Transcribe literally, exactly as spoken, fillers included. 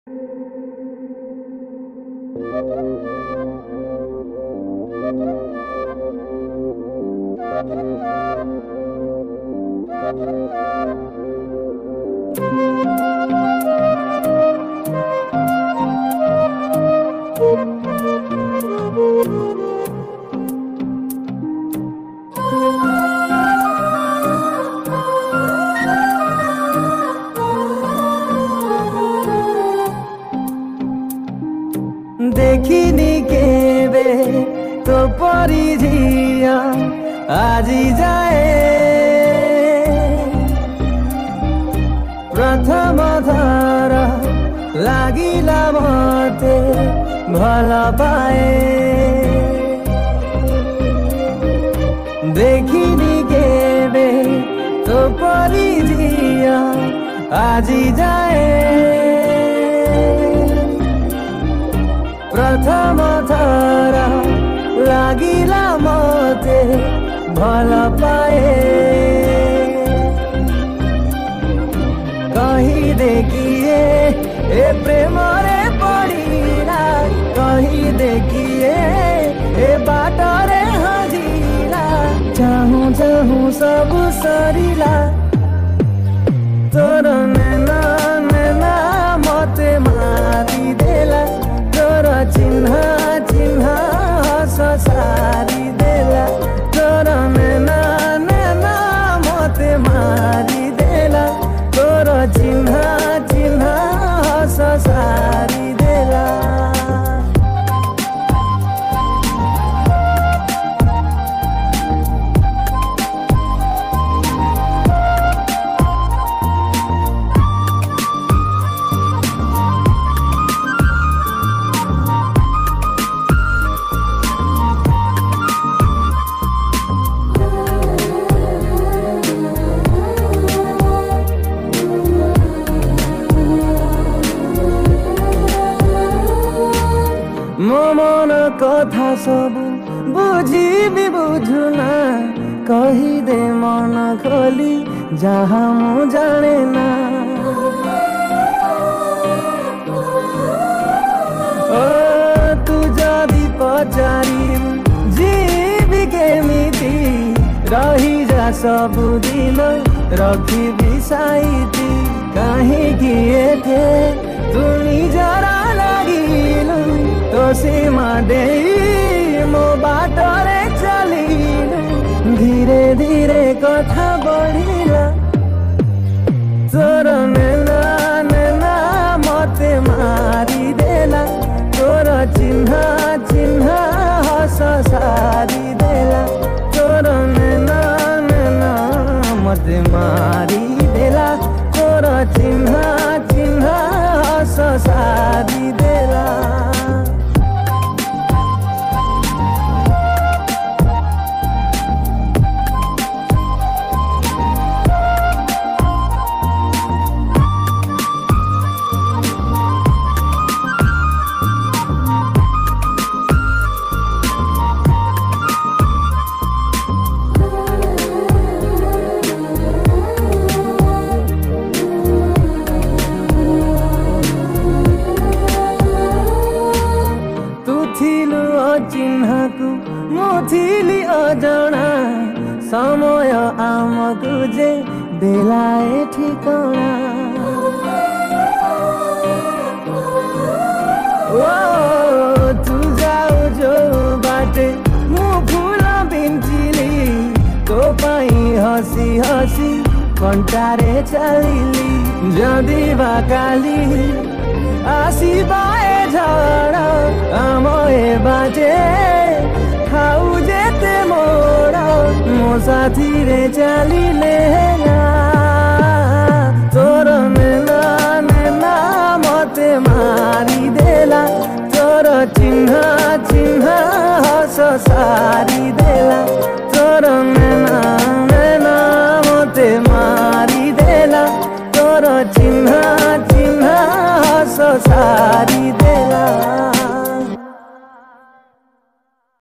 देखिनी केबे तो परी झिया आजी जाए प्रथम थर लागिला मते भल पाए देखिनी केबे तो परी झिया आजी जाए प्रथम थर लागिला मते भल पाए कहीं देखिए ए प्रेम रे पड़ीला कहीं देखिए ए बाटरे हजीला चाहूं चाहूं सब सरीला तोर नैना नैना मते मारी देला चिन्ह चिन्ह हस सारी देला तोर नैना नैना मते मारी देला तोर चिन्ह चिन्ह हस सारी देला मो मन कथा सब बुझी बुझुना कही दे मन खोली जहाँ मु जाने ना ओ तू जदि पचारी जीवी केमिति रही जा सब दिन रखी बिसाईती कहीं किए थे तू निजरा लागिलु तो सीमा दे मो बाटरे चलिलु धीरे धीरे कथा बढ़िला तोर नैना नैना मते मारी देला तोर चिन्ह चिन्ह हस सारी देला तोर नैना नैना मते मारी देला तोर चिन्ह चिन्ह हस सारी देला चिन्हकु मुथिली अजणा समय आमकु जे बेलाए ठिकଣା ओ तू जाऊ जो बाटे मु फूल बिंचिली तो पाई हसी हसी कंटारे चलिली जदि बा काली आसीबाए झड़ आम ए बाजे खाऊ जेते मोर मो साथी रे चलिले